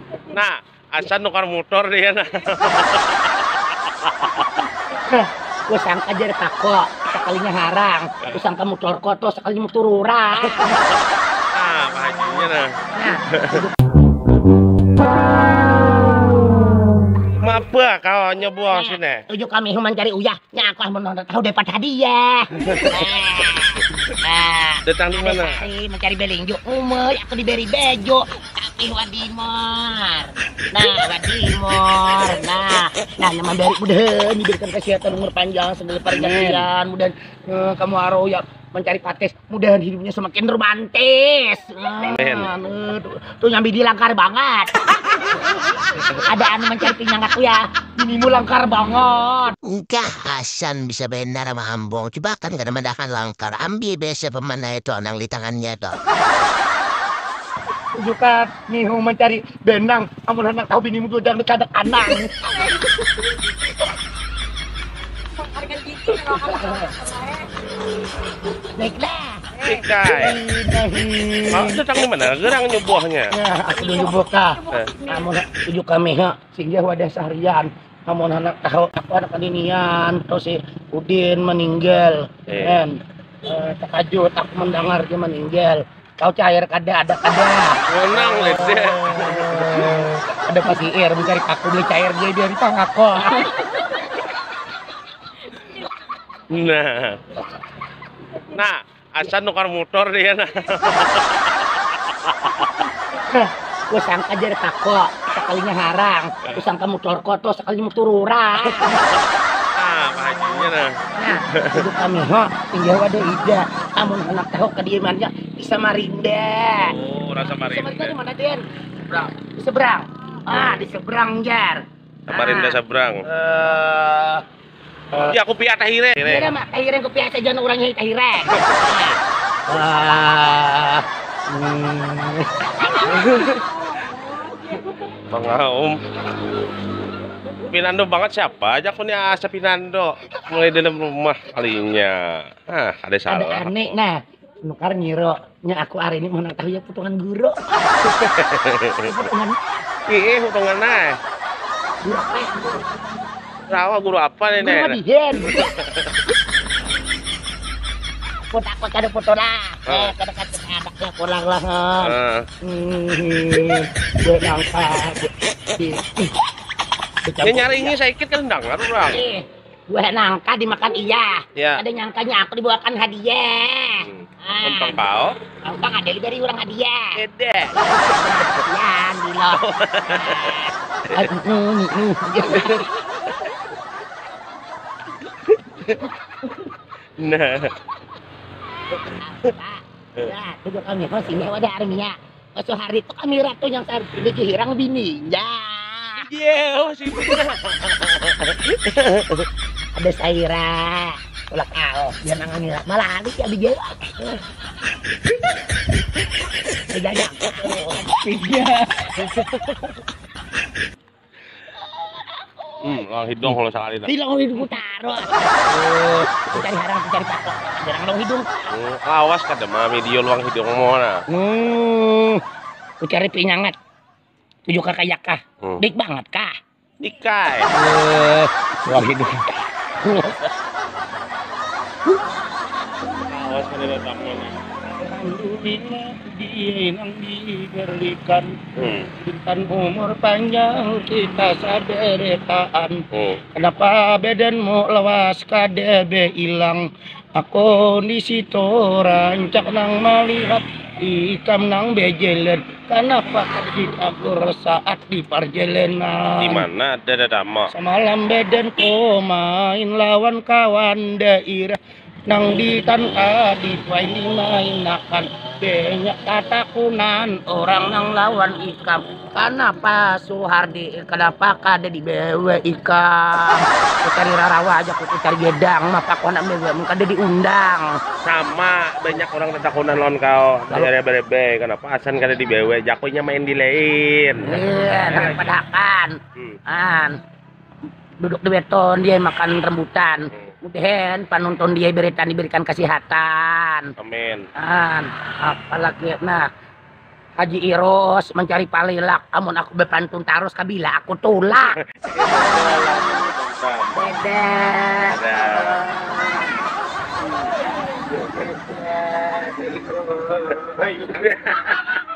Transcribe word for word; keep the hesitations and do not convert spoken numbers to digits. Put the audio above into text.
Nah, asan nukar motor dia nah. Gue sangka jadi tako, sekalinya harang. Gue sangka motor kotor, sekalinya motor urang. Ah, Pak Hajinya nah. Nah, Mapa kau nyobuh sini. tujuh kami human cari uyah. Nya aku mau tahu dapat hadiah. Nah, Datang di mana? Hari mencari beling juk umur, aku diberi bejo. Tapi wadimor. Nah, wadimor. Nah, nah nama beri mudah diberikan kesehatan umur panjang segala perjanjian. Mudah eh, kamu aro ya mencari pates, mudah hidupnya semakin romantis. Amin. Nah, nah, tuh, tuh nyambi di langkar banget. Ada anu mencari pinyang aku ya. Minimu langkar banget. Enggak, Hasan bisa benar sama Hambong. Coba kan gak ada mendakan langkar. Ambil biasa pemanah itu, nang di tangannya itu. Juga nih mau mencari benang, amun anak tahu binimu tuh udah kadang anang. Baiklah. Tikai. Kau datang di mana? Gerang nyobuhnya. Ya, aku dulu buka. Eh. Amun tujuh kami ha, sehingga wadah seharian. Amun anak tahu aku anak kadinian, terus si Udin meninggal. Eh. Dan eh, terkajut aku mendengar dia meninggal. Kau cair kada ada kada. Menang lede. Eh, ada pasti ir mencari aku beli cair dia dari tang aku. Nah. Nah, asan nukar motor dia nah. Gue sangka jadi tako, sekalinya harang. Gue sangka motor kotor, sekalinya motor urang. Ah, Pak Hajinya nah. Nah, itu kami ho, tinggal ada ida. Amun anak tahu kediamannya bisa marinda. Oh, rasa Bisa marinda di Marinda. mana Den? Seberang. Di seberang. Ah, di seberang jar. Marinda seberang. Eh, Ya aku piat akhirnya. kira mak tahiren ko piasa jan orangnya tahiren. Ah. Hmm. Pengaum. Pinando banget siapa aja aku nih asa Pinando. Mulai dalam rumah kalinya. Ah, ada Ada salah. aneh nah. Nukar nyiro nya aku hari ini mau tahu ya potongan guru. Potongan Ih, hutungan nah. guru apa? Rawa guru apa nih, Guru Nek? madihen. Foto aku kada foto lah. Eh, Oh. kada kada ada lah pulang lah. Ah, Hmm. Gue nangka. ya nyarinya sakit kan dengar orang. Eh, gue nangka dimakan iya. Ya. Ada nyangkanya aku dibawakan hadiah. Hmm. Untuk kau? Bang ada dari orang hadiah. Ede. Kasihan Dilo. Aduh, nih, Nah, Pak. Ya, tujuh kami kau sini ada arminya. Masuk hari itu kami ratu yang saya dikirang bini. Ya. iya, oh sih. Ada Saira. Tolak kau. Dia nangani malah ada si Abi Jawa. Tidak Tiga. Hmm, lang hidung kalau sekali dah. Hilang hidung taro. Cari harang, cari patok. Jarang long hidung. Hmm, awas kada mah video luang hidung mau nah. Hmm. Ku cari pinyangat. Tujuh kakak yakah. Hmm. Baik banget kah? Ikai. Eh, luang hidung. Awas kada datang nih. Alhamdulillah dia yang diberikan Hmm. bintang umur panjang kita saderetaan. Hmm. Kenapa badanmu lewas kadebe hilang? Aku di situ rancak nang melihat ikam nang bejelen. Kenapa kaki aku saat di perjalanan? Di mana ada ada dama? Semalam badanku main lawan kawan daerah. Nang di tanpa di main akan banyak katakunan orang nang lawan ikam. Kenapa Suhardi kenapa kada di bewe ikam? Ku cari rarawa aja ku cari gedang maka kau nak bewe kada diundang. Sama banyak orang tetakunan lawan kau. Dari berebe, kenapa asan kada di bewe? Jakonya main di lain. Iya, nang padakan. Hmm. An duduk di beton dia makan rambutan. Mudahan panonton dia berikan diberikan kesehatan. Amin. An apalagi nah Haji Iros mencari palilak, amun aku bepantun taros kabila aku tulak. Dadah. Dadah.